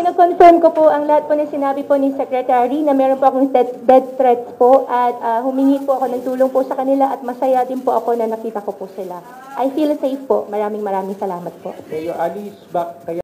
kino-confirm ko po ang lahat po na sinabi po ni Secretary na meron po akong death threats po at humingi po ako ng tulong po sa kanila at masaya din po ako na nakita ko po sila. I feel safe po. Maraming salamat po. Kayo, Alice, kaya